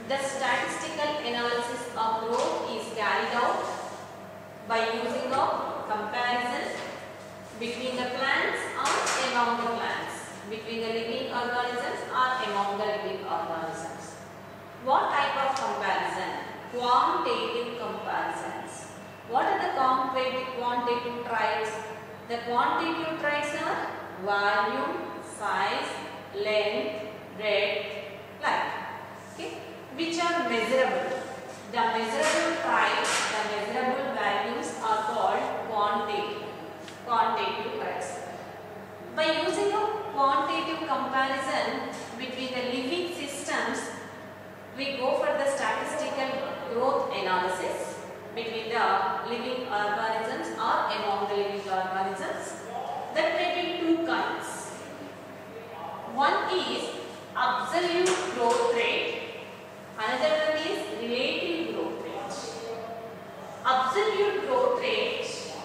The statistical analysis of growth is carried out by using of comparison between the plants or among the plants, between the living organisms or among the living organisms. What type of comparison? Quantitative comparisons. What are the quantitative traits? The quantitative traits are volume, size, length, breadth, height. Okay, which are measurable. The measurable traits, the measurable values are called quantitative traits. By using a quantitative comparison between the living systems, we go for the statistical growth analysis between the living organisms or among the living organisms. That may be two kinds. One is absolute growth rate, another one is relative growth rate. Absolute growth rate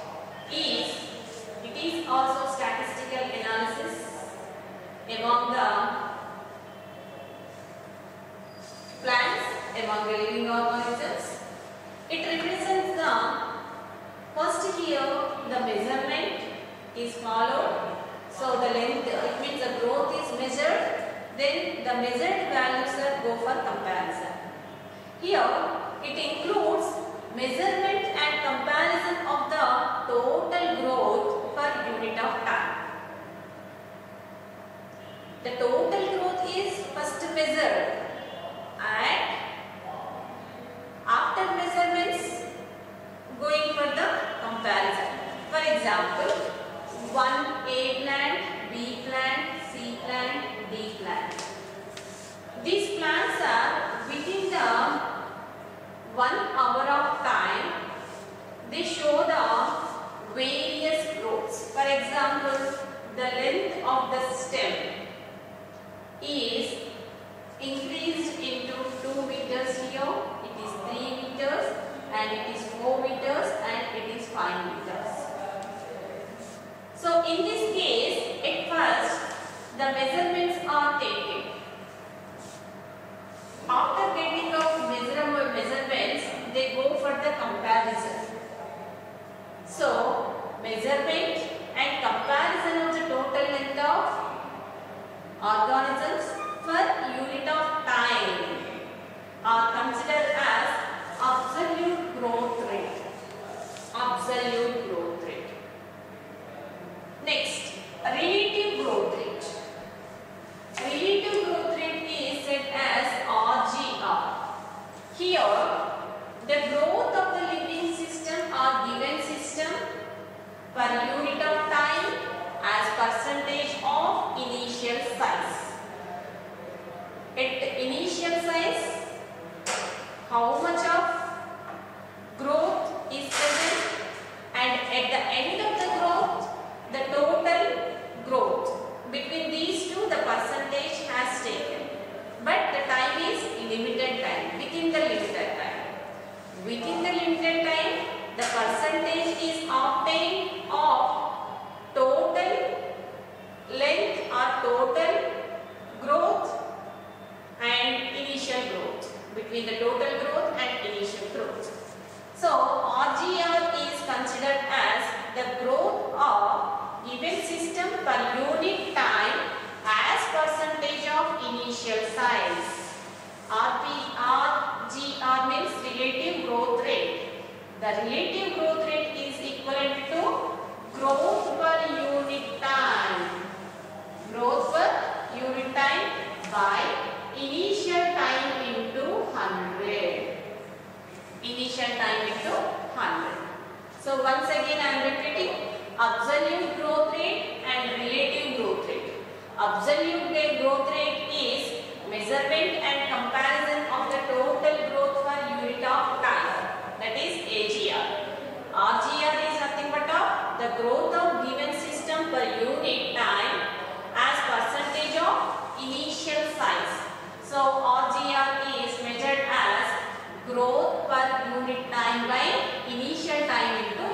is also statistical analysis among the plants, among the living organisms. It represents the first here the measurement is followed. So the length, it means the growth is measured, then the measured values go for comparison. Here it includes measurement and comparison of the total growth per unit of time. The total growth is first measured and after measurements going for the comparison. For example, 1A plant, B plant, C plant, D plant. These plants are within the 1 hour of time, they show the various growths. For example, the length of the stem is increased into 2 meters here, it is 3 meters and it is 4 meters and it is 5 meters. So in this case, at first the measurements are taken. After getting of measurable measurements, they go for the comparison. So measurement and comparison of the total length of organisms per unit of time are considered as absolute growth rate. Absolute growth rate. Next, relative growth rate. Relative growth rate is said as RGR. Here, the growth of the living system or given system per unit of time as percentage of initial size. At initial size, how much of growth is present, and at the end of the growth, the total growth. Between these two, the percentage has taken. But the time is limited time, within the limited time. Within the limited time, the percentage is obtained of total length or total growth and initial growth, between the total growth and initial growth. So RGR is considered as the growth of given system per unit time as percentage of initial size. RGR means relative growth rate. The relative growth rate is equivalent to growth per unit time. Growth per unit time by initial time into 100. Initial time into 100. So once again I am repeating, absolute growth rate and relative growth rate. Absolute growth rate is measurement and comparison of the total growth per unit of time. That is AGR. RGR is nothing but the growth of given system per unit time as percentage of initial size. So RGR is measured as growth per unit time by initial time into